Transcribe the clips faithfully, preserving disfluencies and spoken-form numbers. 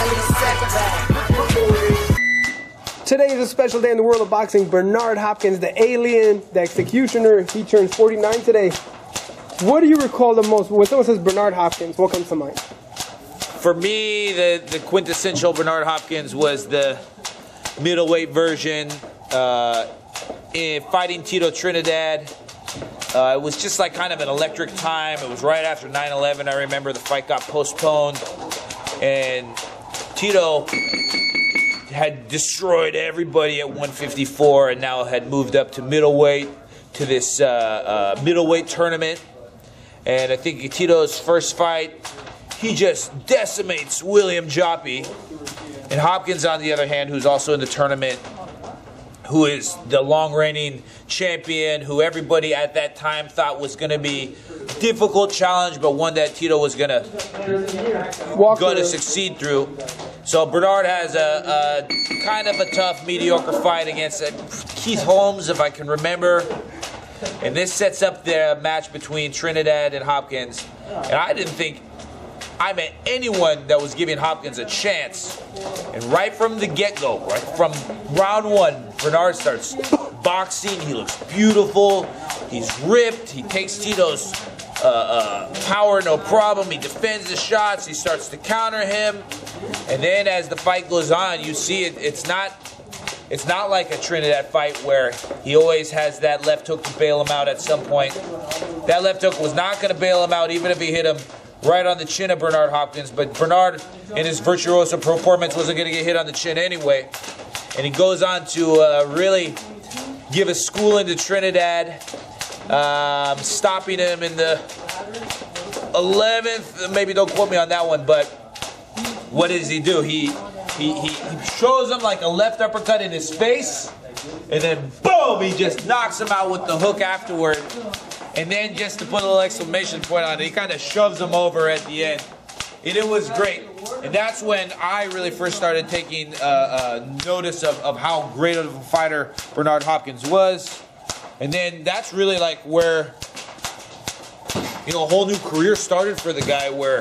Today is a special day in the world of boxing. Bernard Hopkins, the alien, the executioner, he turns forty-nine today. What do you recall the most? When someone says Bernard Hopkins, what comes to mind? For me, the, the quintessential Bernard Hopkins was the middleweight version, uh, in fighting Tito Trinidad. Uh, it was just like kind of an electric time. It was right after nine eleven. I remember the fight got postponed, and Tito had destroyed everybody at one fifty-four and now had moved up to middleweight, to this uh, uh, middleweight tournament. And I think Tito's first fight, he just decimates William Joppy. And Hopkins, on the other hand, who's also in the tournament, who is the long-reigning champion, who everybody at that time thought was going to be a difficult challenge, but one that Tito was going to going to succeed through. So Bernard has a, a kind of a tough, mediocre fight against uh, Keith Holmes, if I can remember. And this sets up the match between Trinidad and Hopkins. And I didn't think I met anyone that was giving Hopkins a chance. And right from the get-go, right from round one, Bernard starts boxing. He looks beautiful. He's ripped. He takes Tito's uh, uh, power, no problem. He defends the shots. He starts to counter him. And then as the fight goes on, you see it. It's not, it's not like a Trinidad fight where he always has that left hook to bail him out at some point. That left hook was not going to bail him out, even if he hit him right on the chin of Bernard Hopkins. But Bernard, in his virtuoso performance, wasn't going to get hit on the chin anyway. And he goes on to uh, really give a schooling to Trinidad, um, stopping him in the eleventh. Maybe don't quote me on that one, but what does he do? He, he, he, he shows him like a left uppercut in his face, and then boom, he just knocks him out with the hook afterward. And then just to put a little exclamation point on it, he kind of shoves him over at the end. And it was great. And that's when I really first started taking uh, uh, notice of, of how great of a fighter Bernard Hopkins was. And then that's really like where, you know, a whole new career started for the guy, where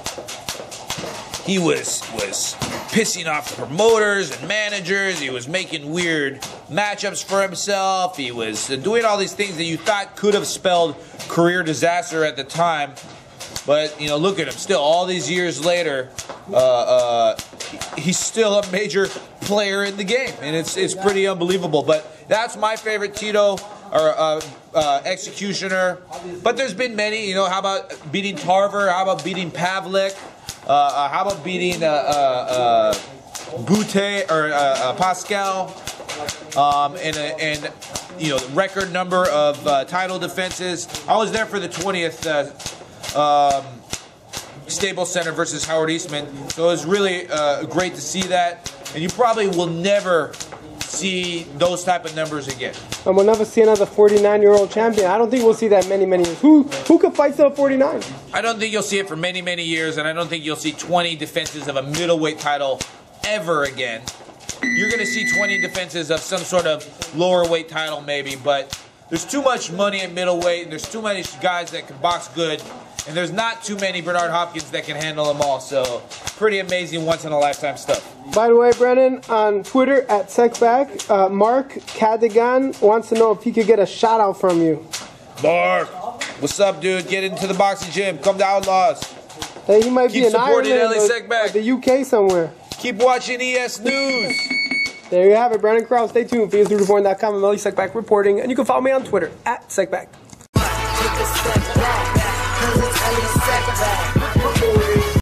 he was was pissing off promoters and managers. He was making weird matchups for himself. He was doing all these things that you thought could have spelled career disaster at the time. But, you know, look at him. Still, all these years later, uh, uh, he's still a major player in the game. And it's it's pretty unbelievable. But that's my favorite Tito, or uh, uh, executioner. But there's been many. You know, how about beating Tarver? How about beating Pavlik? Uh, uh, how about beating uh, uh, uh, Butte or uh, uh, Pascal? Um, and, uh, and, you know, record number of uh, title defenses. I was there for the twentieth uh, um, Staples Center versus Howard Eastman. So it was really uh, great to see that. And you probably will never see those type of numbers again. And we'll never see another forty-nine-year-old champion. I don't think we'll see that many, many years. Who who could fight till forty-nine? I don't think you'll see it for many, many years, and I don't think you'll see twenty defenses of a middleweight title ever again. You're going to see twenty defenses of some sort of lower weight title maybe, but there's too much money at middleweight, and there's too many guys that can box good, and there's not too many Bernard Hopkins that can handle them all. So pretty amazing once-in-a-lifetime stuff. By the way, Brennan, on Twitter at Sexback, uh, Mark Cadigan wants to know if he could get a shout-out from you. Mark, what's up, dude? Get into the boxing gym. Come to Outlaws. Hey, he might Keep be in supporting Ireland Ellie or, Sexback. or the U K somewhere. Keep watching E S News. There you have it, Brandon Krause. Stay tuned for E S news reporting dot com. I'm Ellie Sexback reporting, and you can follow me on Twitter at Sexback.